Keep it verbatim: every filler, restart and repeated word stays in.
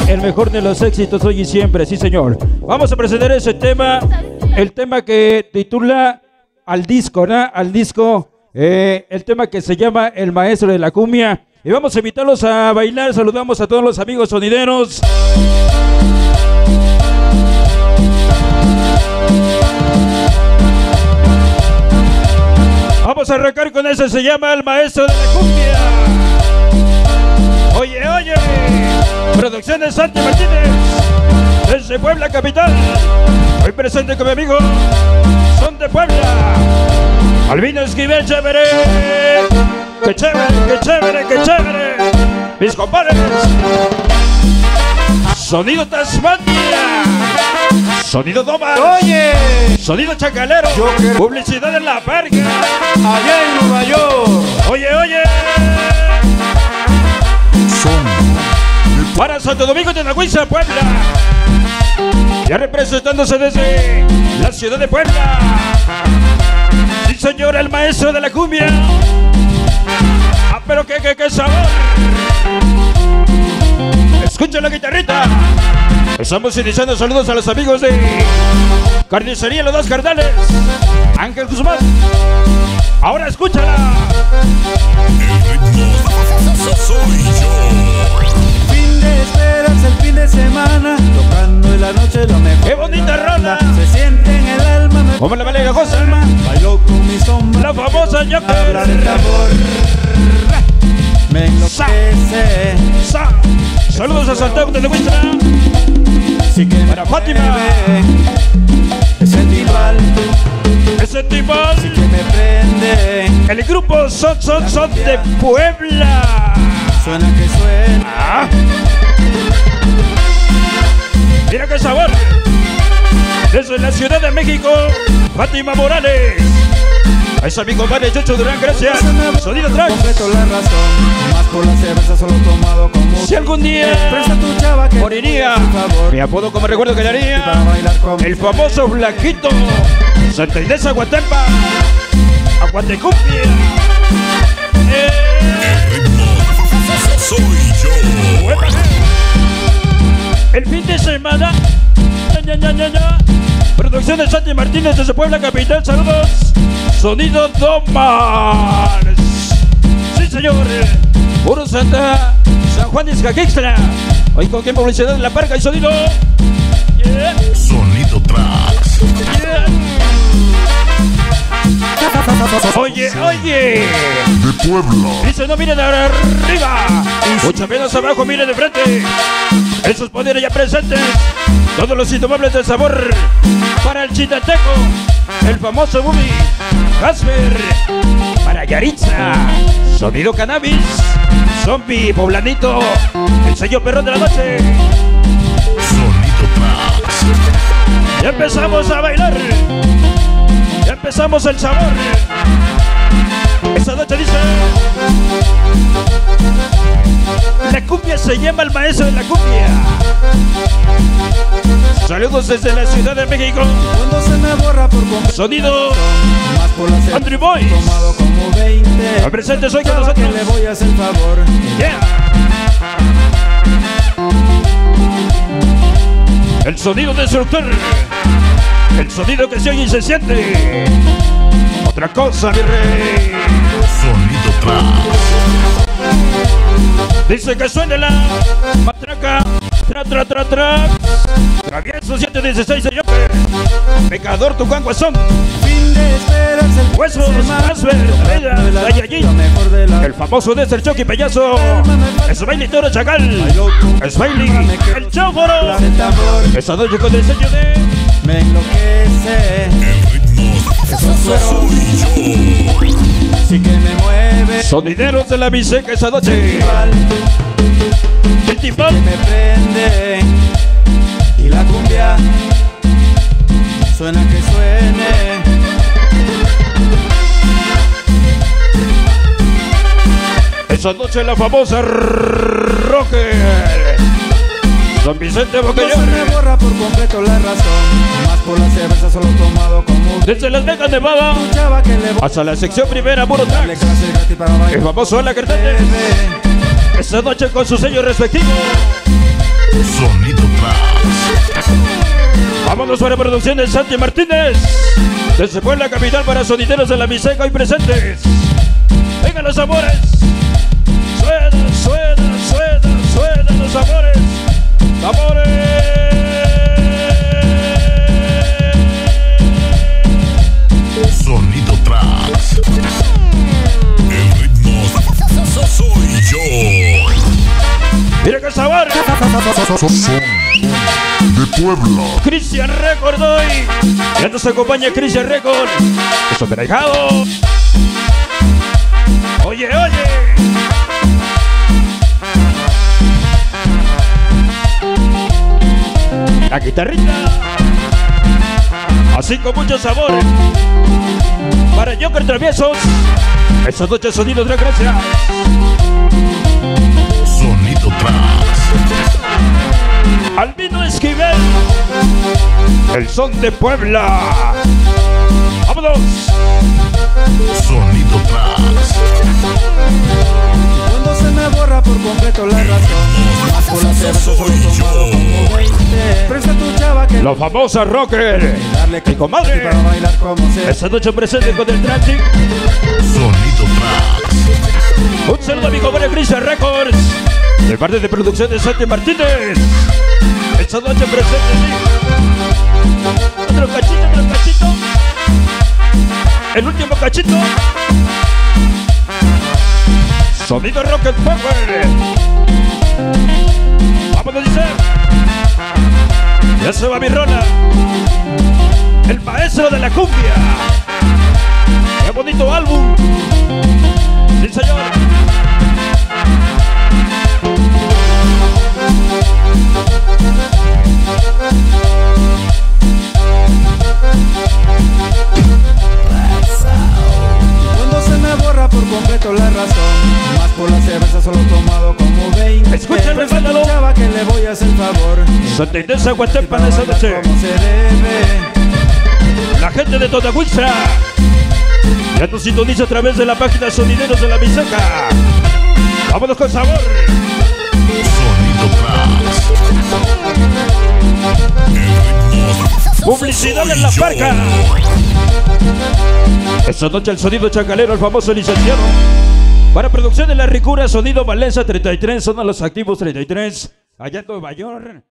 el mejor de los éxitos hoy y siempre, sí señor. Vamos a presentar ese tema, el tema que titula Al Disco, ¿no? Al Disco, eh, el tema que se llama El Maestro de la Cumbia. Y vamos a invitarlos a bailar. Saludamos a todos los amigos sonideros. Vamos a arrancar con ese, se llama El Maestro de la Cumbia. Oye, oye, Producciones Santi Martínez, desde Puebla capital. Hoy presente con mi amigo Son de Puebla, Albino Esquivel, chévere. Que chévere, que chévere, que chévere. Mis compadres, Sonido Tasmania, Sonido Doma, Oye, Sonido Chacalero, Joker. Publicidad en La Parga, allá en Nueva York. Oye, oye, para Santo Domingo de Nahuiza, Puebla, ya representándose desde la ciudad de Puebla. Sí señor, el maestro de la cumbia. Ah, pero qué, qué, qué sabor. Escucha la guitarrita. Estamos iniciando. Saludos a los amigos de Carnicería Los Dos Carnales, Ángel Guzmán. Ahora escúchala. El ritmo soy yo. Fin de esperas el fin de semana, tocando en la noche lo mejor. ¡Qué bonita rola! Se siente en el alma. Me ¿Cómo la vale la cosa? bailó con mi sombra. La famosa Habla Joker. de tambor. Me enloquece. Sa. Saludos a Santiago de Nahuiza. Sí que Para me Fátima. mueve ese timbal Ese tipo. que me prende. El grupo Son Son Son de Puebla. Suena que suena. Ah. Mira qué sabor. Desde la Ciudad de México, Fátima Morales. A ese amigo compadre Chocho Durán, gracias. Sonido Tracks. Completo la razón, más por la cerveza solo tomado como. Si algún día Expresa tu chava que moriría, por favor. mi apodo como recuerdo que le Para haría bailar con el famoso Blanquito Santa Inés Aguatempa, Aguatecumbia. Eh, El ritmo soy yo. bueno. El fin de semana, ya, ya, ya, ya. Producciones Santi Martínez desde Puebla capital. Saludos. Sonido Domas. Sí señor. Puro Santa San Juan de Izcaquixtla. Hoy con qué publicidad en La Parga y sonido. Yeah, Sonido Tracks. yeah. Oye, oye. De Puebla. Dice no miren arriba, mucho menos abajo, miren de frente. Esos poderes ya presentes, todos los indomables del sabor. Para el Chitateco, el famoso Bubi, Casper. Para Yaritza, Sonido Cannabis, Zombie, Poblanito, el sello perro de la noche. Sonido Tracks. Ya empezamos a bailar, ya empezamos el sabor. Esa noche dice: la cumbia se llama El Maestro de la Cumbia. Saludos desde la Ciudad de México. cuando se me borra por completo. Sonido Más por la cerveza Andrew Boys. tomado como veinte. Al presente soy con Chava que nosotros. le voy a hacer favor. Yeah. El sonido destructor, el sonido que se oye y se siente. Otra cosa, mi rey. Sonido Tracks. Dice que suene la matraca. Tra, tra, tra, tra. Travieso siete dieciséis, señor. Pecador, tu guanguazón. Fin de esperas el Huesos, fin de semana, Casper, Bella, tocando en la noche Gallallín. lo mejor de la. El famoso Desert Chucky Pellazo. Smiley Toro Chacal. Bailó con Smiley, el Chóforo. el tambor. Esta noche con el sello de Me enloquece. El ritmo soy yo. Sí que me mueve. Sonideros de la Biseca esa noche. Igual El timbal. que me prende. Y la cumbia suena que suene. Esa noche la famosa Rocker. Don Vicente No se me Bocayón. borra por completo la razón. Más por la cerveza solo tomado como. Desde Las Vegas, Nevada, Chava que le voy hasta la sección primera, Puro a darle Tracks. clase gratis para El bailar. famoso Ala Cartete. Esta noche con su sello respectivo. Sonido Tracks. Vámonos para producción de Santi Martínez. Desde Puebla capital para sonideros de la Miseca y presentes. Vengan los amores. Suena, suena, suena, suena los amores. Amores. Sonido Tracks. El ritmo soy yo. Mira que sabor. De Puebla. Cristian Record hoy. Ya nos acompaña Cristian Record. Es homenajado. Oye, oye. La guitarrita. Así con mucho sabor. Para Joker Traviesos. Esos noches sonidos de gracia. Sonido Tracks. Albino Esquivel. El son de Puebla. ¡Vámonos! Sonido Tracks. Cuando se me borra por completo la razón, más por la cerveza solo tomado como veinte. Presta tu chava que La famosa rocker. darle Mi comadre. para bailar como se. Esta noche presente con el Transit. Sonido Tracks. Un saludo a mi comadre Cristian Records. De parte de producción de Santi Martínez. Esta noche presente, sí. Otro cachito, otro cachito. El último cachito. Sonido Rocket Power. Vámonos, dice. Ya se va mi rola. El maestro de la cumbia. Qué bonito álbum. Sí, señor. Cuando se me borra por completo la razón, más por la cerveza solo tomado como veinte. Escúchame, Presta tu mándalo. chava que le voy a hacer favor. Santa Inés Aguatepa Para de esa bailar noche. como se debe. La gente de Totahuixra. Ya nos sintoniza a través de la página Sonideros de la Miseca. Vámonos con sabor. Sonido Tracks. El ritmo Publicidad en la soy parca. yo. Esta noche el sonido chacalero, el famoso licenciado. Para producción de La Ricura, sonido Valencia treinta y tres, son los activos treinta y tres. Allá en Nueva York.